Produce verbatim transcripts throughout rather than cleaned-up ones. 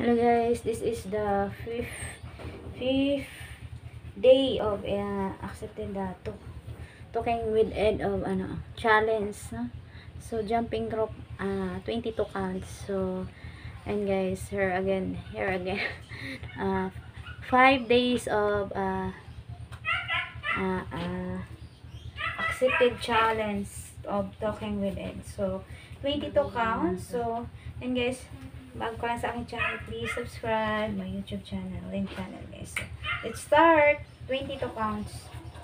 Hello guys, this is the fifth fifth day of uh, accepted the to talking with Ed of ano challenge, no? So jumping rope, uh, twenty-two counts. So and guys, here again, here again. uh, five days of uh, uh, uh, accepted challenge of talking with Ed. So twenty-two counts. So and guys, bago ka lang sa aking channel, please subscribe my YouTube channel, link channel guys. So, let's start. twenty-two counts.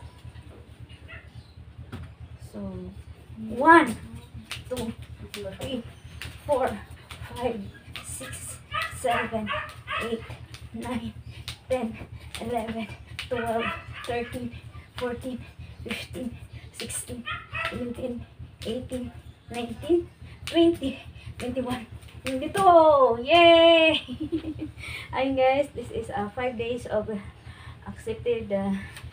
So, one, two, three, four, five, six, seven, eight, nine, ten, eleven, twelve, thirteen, fourteen, fifteen, sixteen, seventeen, eighteen, nineteen, twenty, twenty-one, twenty-two! Yay! Ayun guys, this is uh, five days of uh, accepted uh,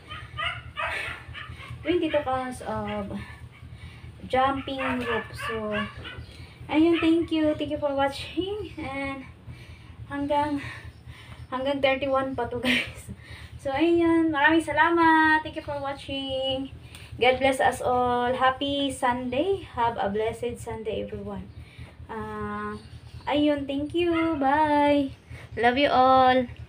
twenty-two counts of jumping rope. So, ayun, thank you. Thank you for watching. And hanggang hanggang thirty-one pa to guys. So, ayun. Maraming salamat. Thank you for watching. God bless us all. Happy Sunday. Have a blessed Sunday, everyone. Uh, ayun, thank you. Bye. Love you all.